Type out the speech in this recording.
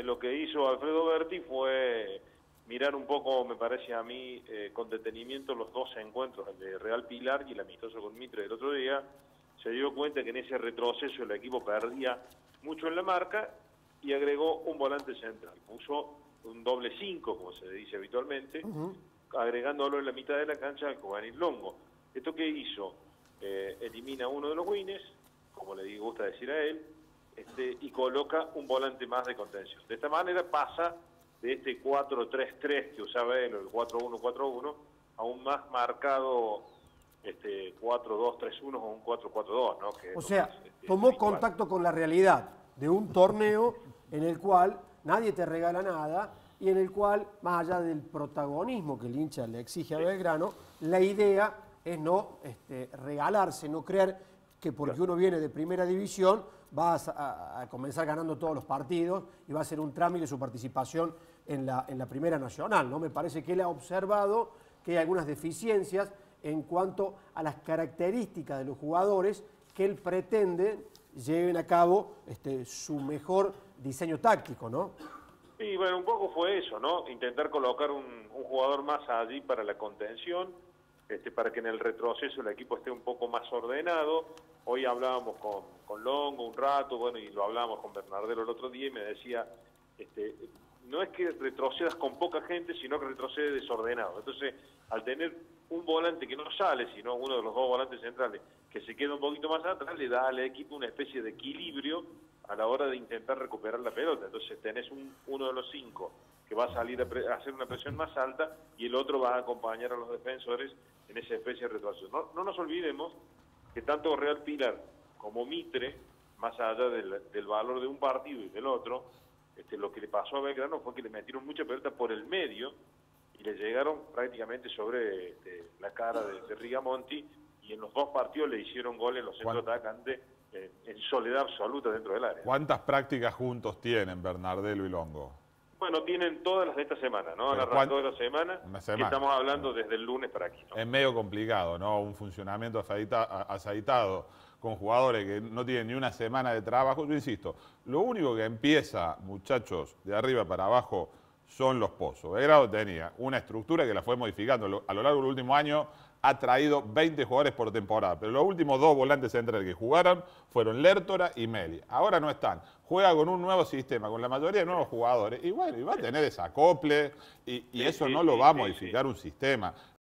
lo que hizo Alfredo Berti fue mirar un poco, me parece a mí, con detenimiento los dos encuentros, el de Real Pilar y el amistoso con Mitre del otro día. Se dio cuenta que en ese retroceso el equipo perdía mucho en la marca y agregó un volante central. Puso un doble 5, como se dice habitualmente, agregándolo en la mitad de la cancha al Juvenil Longo. ¿Esto qué hizo? Elimina uno de los wins, como le gusta decir a él, y coloca un volante más de contención. De esta manera pasa de este 4-3-3 que usaba él, o el 4-1-4-1, a un más marcado 4-2-3-1 o un 4-4-2, ¿no? Que o sea, más, tomó habitual. contacto con la realidad de un torneo en el cual nadie te regala nada y en el cual, más allá del protagonismo que el hincha le exige a Belgrano, la idea es no regalarse, no creer que porque uno viene de primera división va a comenzar ganando todos los partidos y va a ser un trámite su participación en la Primera Nacional, ¿no? Me parece que él ha observado que hay algunas deficiencias en cuanto a las características de los jugadores que él pretende lleven a cabo su mejor diseño táctico, ¿no? Y bueno, un poco fue eso, ¿no? Intentar colocar un jugador más allí para la contención, para que en el retroceso el equipo esté un poco más ordenado. Hoy hablábamos con Longo un rato, bueno, y lo hablábamos con Bernardelo el otro día y me decía, no es que retrocedas con poca gente, sino que retrocedes desordenado. Entonces, al tener un volante que no sale, sino uno de los dos volantes centrales que se queda un poquito más atrás, le da al equipo una especie de equilibrio a la hora de intentar recuperar la pelota. Entonces tenés uno de los 5 que va a salir a hacer una presión más alta y el otro va a acompañar a los defensores en esa especie de retroceso. No nos olvidemos que tanto Real Pilar como Mitre, más allá del valor de un partido y del otro, lo que le pasó a Belgrano fue que le metieron mucha pelota por el medio y le llegaron prácticamente sobre la cara de Rigamonti, y en los dos partidos le hicieron gol en los centros atacantes en soledad absoluta dentro del área. ¿Cuántas prácticas juntos tienen Bernardelo y Longo? Bueno, tienen todas las de esta semana, ¿no? Han arrancado de la semana, una semana. Que estamos hablando desde el lunes para aquí, ¿no? Es medio complicado, ¿no? Un funcionamiento aceitado con jugadores que no tienen ni una semana de trabajo. Yo insisto, lo único que empieza, muchachos, de arriba para abajo son los pozos. Belgrano tenía una estructura que la fue modificando. A lo largo del último año ha traído 20 jugadores por temporada, pero los últimos 2 volantes centrales que jugaron fueron Lertora y Meli. Ahora no están. Juega con un nuevo sistema, con la mayoría de nuevos jugadores, y bueno, y va a tener desacople, y eso no lo va a modificar un sistema.